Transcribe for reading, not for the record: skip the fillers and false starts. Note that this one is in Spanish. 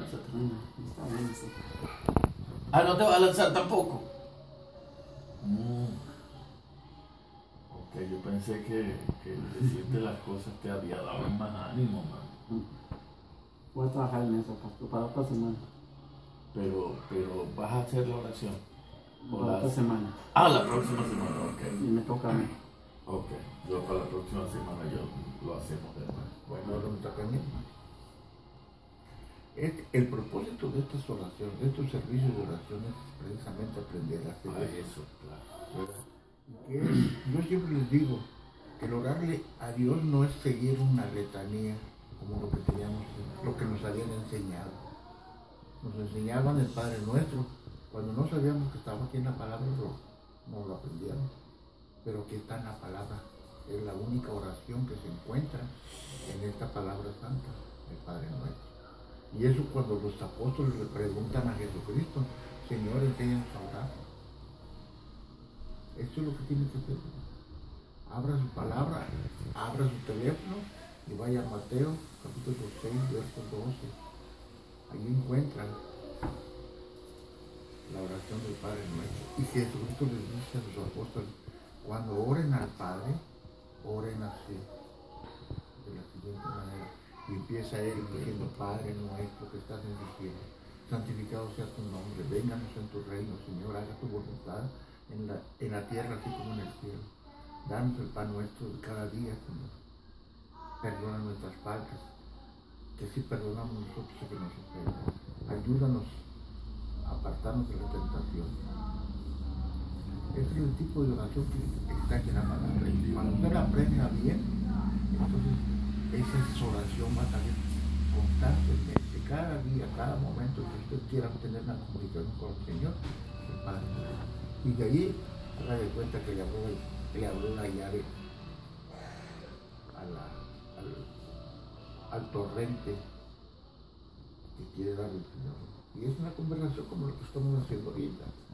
lánzate. Está bien, sí. Ah, no te vas a lanzar tampoco. Ok, yo pensé que decirte las cosas te había dado más ánimo, man. Voy a trabajar en eso, pastor, para otra semana. Pero vas a hacer la oración. Para otra semana. Ah, la próxima semana, ok. Y me toca a mí. Ok, yo para la próxima semana yo lo hacemos de nuevo. Bueno, ahora me toca a mí. El propósito de estas oraciones, de estos servicios de oración es precisamente aprender a hacer eso, claro. ¿verdad? Que yo siempre les digo que el orarle a Dios no es seguir una letanía como lo que teníamos, lo que nos habían enseñado. Nos enseñaban el Padre Nuestro. Cuando no sabíamos que estaba aquí en la palabra, no lo aprendíamos. Pero que está en la palabra. Es la única oración que se encuentra en esta palabra santa, el Padre Nuestro. Y eso cuando los apóstoles le preguntan a Jesucristo, Señor, enséñanos a orar. Esto es lo que tiene que hacer. Abra su palabra, abra su teléfono y vaya a Mateo, capítulo 6, verso 12. Allí encuentran la oración del Padre Nuestro. Y Jesucristo les dice a sus apóstoles, cuando oren al Padre, oren así, de la siguiente manera. Y empieza él diciendo, Padre nuestro que estás en el cielo, santificado sea tu nombre, vénganos en tu reino, Señor, haga tu voluntad en la tierra así como en el cielo. Danos el pan nuestro de cada día, Señor. Perdona nuestras faltas, que si perdonamos nosotros que nos ofenden. Ayúdanos a apartarnos de la tentación. Este es el tipo de oración que está aquí en la palabra. Y cuando usted la aprenda bien, entonces esa oración va a salir constantemente, cada día, cada momento que usted quiera tener una comunicación con el Señor, el Padre. Y de ahí, haga de cuenta que le abrió la llave al torrente que quiere dar el Señor. Y es una conversación como lo que estamos haciendo ahorita.